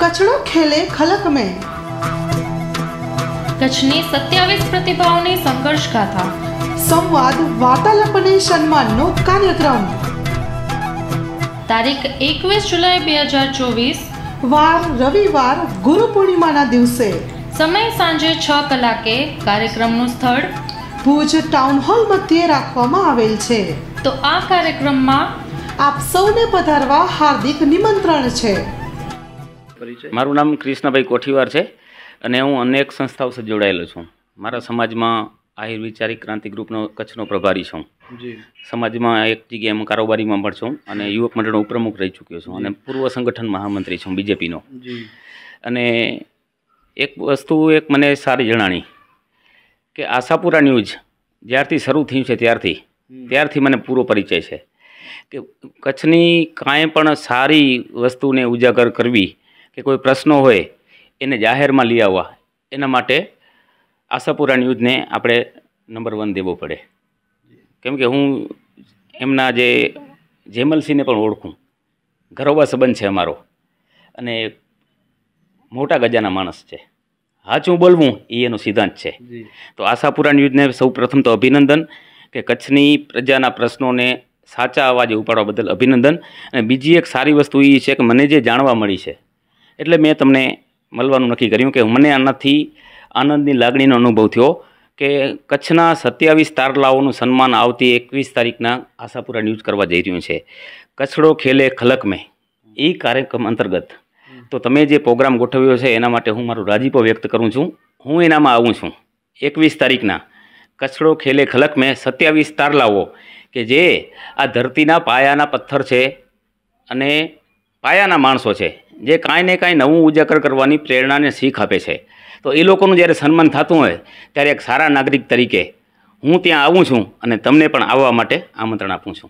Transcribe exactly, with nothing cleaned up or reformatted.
कचड़ो खेले खलक में। कच्छनी सत्यावीस प्रतिभाओनी संघर्ष गाथा। संवाद वार्तालाप અને સન્માનનો કાર્યક્રમ। તારીખ એકવીસ જુલાઈ બે હજાર ચોવીસ, વાર રવિવાર, ગુરુ પૂર્ણિમાના દિવસે। સમય સાંજે છ કલાકે। કાર્યક્રમનું સ્થળ ભુજ ટાઉન હોલ મધ્યે રાખવામાં આવેલ છે। તો આ કાર્યક્રમમાં આપ સૌને પધારવા હાર્દિક નિમંત્રણ છે। મારું નામ કૃષ્ણભાઈ કોઠીવાર છે અને હું અનેક સંસ્થાઓ સાથે જોડાયેલો છું। મારા સમાજમાં આહિર વિચારી ક્રાંતિ ગ્રુપનો કચ્છનો પ્રભારી છું। સમાજમાં એક જગ્યાએ હું કારોબારીમાં પણ છું અને યુવક મંડળનો ઉપપ્રમુખ રહી ચૂક્યો છું અને પૂર્વ સંગઠન મહામંત્રી છું બીજેપીનો। અને એક વસ્તુ એક મને સારી જણાણી કે આશાપુરા ન્યૂઝ જ્યારથી શરૂ થયું છે ત્યારથી ત્યારથી મને પૂરો પરિચય છે કે કચ્છની કાંઈ પણ સારી વસ્તુને ઉજાગર કરવી કે કોઈ પ્રશ્નો હોય એને જાહેરમાં લઈ આવવા, એના માટે આશાપુરા ન્યૂઝને આપણે નંબર વન દેવો પડે। કેમ કે હું એમના જે જેમલસિંહને પણ ઓળખું, ઘરોબા સંબંધ છે અમારો અને મોટા ગજાના માણસ છે। સાચું બોલવું એ એનો સિદ્ધાંત છે। તો આશાપુરા ન્યૂઝને સૌ પ્રથમ તો અભિનંદન કે કચ્છની પ્રજાના પ્રશ્નોને સાચા અવાજે ઉપાડવા બદલ અભિનંદન। અને બીજી એક સારી વસ્તુ એ છે કે મને જે જાણવા મળી છે એટલે મેં તમને મળવાનું નક્કી કર્યું કે મને આનાથી આનંદની લાગણીનો અનુભવ થયો કે કચ્છના સત્યાવીસ તારલાઓનું સન્માન આવતી એકવીસ તારીખના આશાપુરા ન્યૂઝ કરવા જઈ રહ્યું છે। કચડો ખેલે ખલક મેં એ કાર્યક્રમ અંતર્ગત તો તમે જે પ્રોગ્રામ ગોઠવ્યો છે એના માટે હું મારું રાજીપો વ્યક્ત કરું છું। હું એનામાં આવું છું એકવીસ તારીખના કચડો ખેલે ખલક મેં સત્યાવીસ તારલાઓ કે જે આ ધરતીના પાયાના પથ્થર છે અને પાયાના માણસો છે જે કાંઈ ને કાંઈ નવું ઉજાગર કરવાની પ્રેરણાને શીખ આપે છે। તો એ લોકોનું જ્યારે સન્માન થતું હોય ત્યારે એક સારા નાગરિક તરીકે હું ત્યાં આવું છું અને તમને પણ આવવા માટે આમંત્રણ આપું છું।